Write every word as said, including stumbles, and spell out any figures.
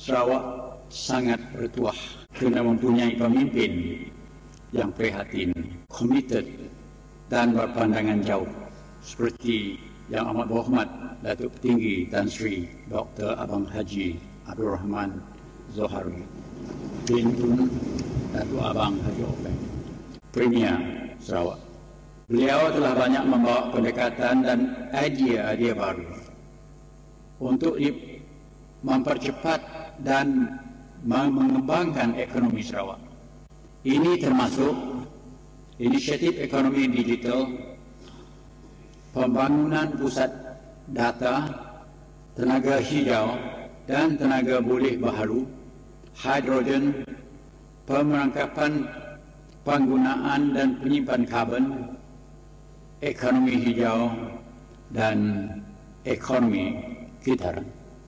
Sarawak sangat bertuah kerana mempunyai pemimpin yang prihatin, komited dan berpandangan jauh seperti Yang Amat Berhormat Datuk Petinggi Tan Sri Doktor Abang Haji Abdul Rahman Zohari bin Tun Datuk Abang Haji Openg, Premier Sarawak. Beliau telah banyak membawa pendekatan dan idea-idea baru untuk mempercepat dan mengembangkan ekonomi Sarawak. Ini termasuk inisiatif ekonomi digital, pembangunan pusat data, tenaga hijau dan tenaga pulih baharu, hidrogen, pemerangkapan penggunaan dan penyimpan karbon, ekonomi hijau dan ekonomi kitaran.